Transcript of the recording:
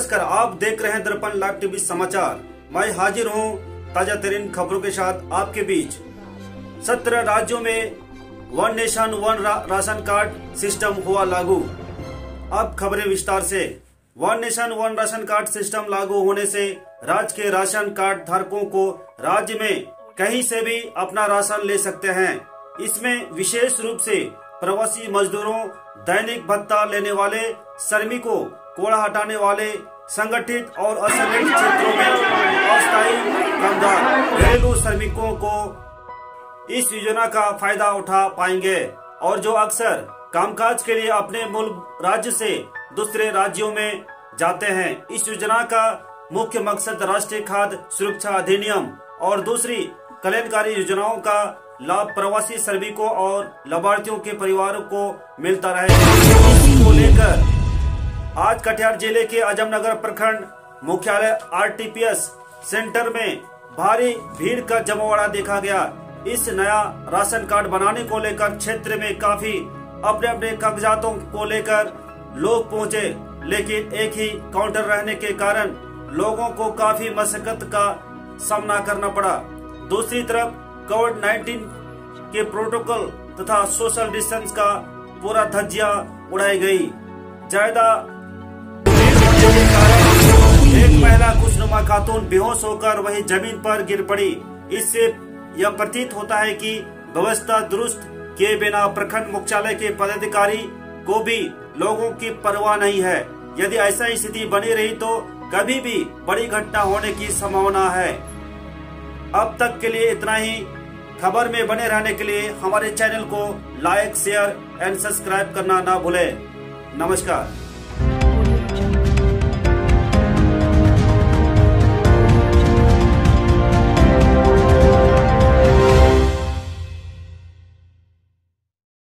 नमस्कार, आप देख रहे हैं दर्पण लाइव टीवी समाचार। मैं हाजिर हूं ताजा तरीन खबरों के साथ आपके बीच। 17 राज्यों में one nation one ration card system हुआ लागू। अब खबरें विस्तार से। One nation one ration card system लागू होने से राज्य के राशन कार्ड धारकों को राज्य में कहीं से भी अपना राशन ले सकते हैं। इसमें विशेष रूप से प्रवासी मजदूरों, दैनिक भत्ता लेने वाले श्रमिकों, कूड़ा हटाने वाले, संगठित और असंगठित क्षेत्रों में अस्थायी कामगार, घरेलू श्रमिकों को इस योजना का फायदा उठा पाएंगे और जो अक्सर कामकाज के लिए अपने मूल राज्य से दूसरे राज्यों में जाते हैं। इस योजना का मुख्य मकसद राष्ट्रीय खाद्य सुरक्षा अधिनियम और दूसरी कल्याणकारी योजनाओं का लाभ प्रवासी श्रमिकों और लाभार्थियों के परिवारों को मिलता रहे। इसी को लेकर आज कटिहार जिले के आजमनगर प्रखंड मुख्यालय आरटीपीएस सेंटर में भारी भीड़ का जमावड़ा देखा गया। इस नया राशन कार्ड बनाने को लेकर क्षेत्र में काफी अपने अपने कागजातों को लेकर लोग पहुंचे, लेकिन एक ही काउंटर रहने के कारण लोगों को काफी मशक्कत का सामना करना पड़ा। दूसरी तरफ कोविड-19 के प्रोटोकॉल तथा सोशल डिस्टेंस का पूरा धज्जियां उड़ाई गई। ज्यादा भीड़ के कारण एक महिला खुशनुमा खातून बेहोश होकर वही जमीन पर गिर पड़ी। इससे यह प्रतीत होता है कि व्यवस्था दुरुस्त किए बिना प्रखंड मुख्यालय के पदाधिकारी को भी लोगों की परवाह नहीं है। यदि ऐसा स्थिति बनी रही तो कभी भी बड़ी घटना होने की संभावना है। अब तक के लिए इतना ही। खबर में बने रहने के लिए हमारे चैनल को लाइक, शेयर एंड सब्सक्राइब करना ना भूलें। नमस्कार।